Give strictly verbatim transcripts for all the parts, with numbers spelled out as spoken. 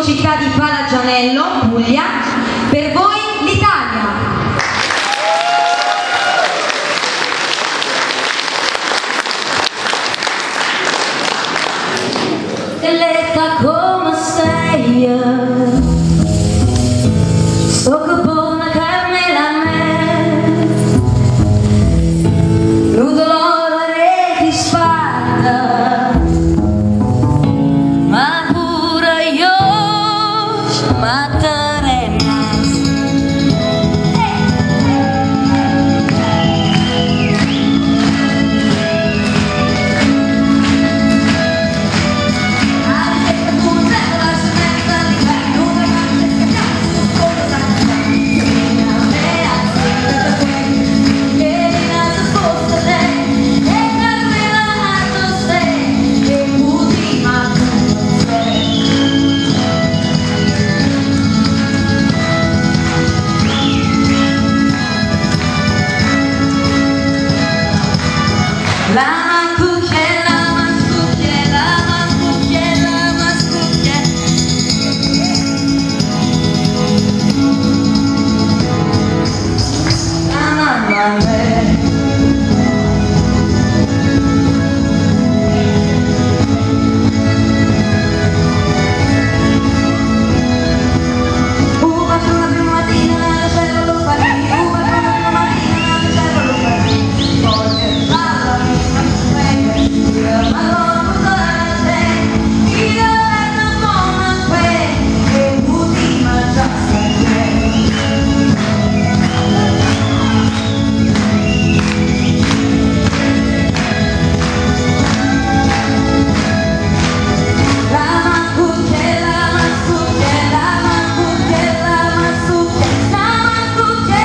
città di Palagianello, Puglia, per voi l'Italia. Eletta come sei, sto che buona Carmela a me, l'odore di spada, ma pure io ci matteremo. La cucchiera, la cucchiera, la cucchiera, la cucchiera. La mamma me. Uva per una prima mattina, nel cielo lo farì. Uva per una prima mattina, nel cielo lo farì. Voglio la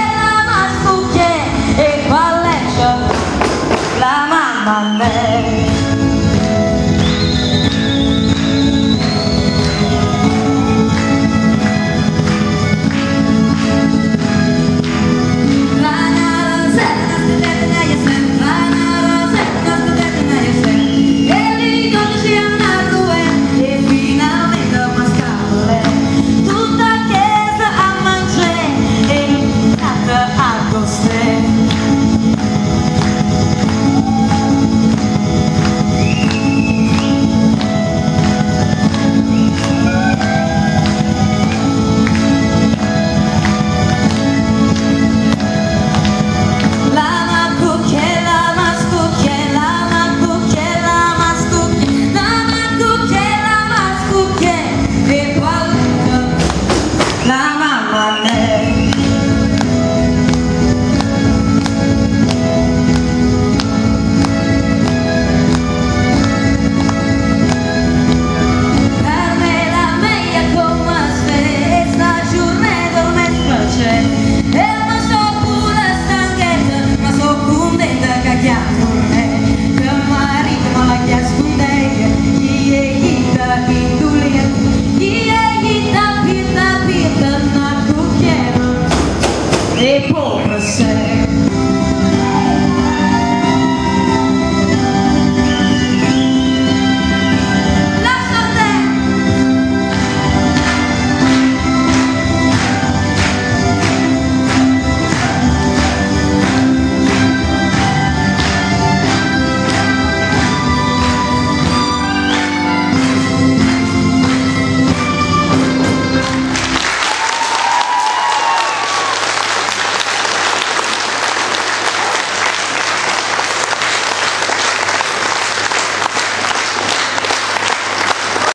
mamma me.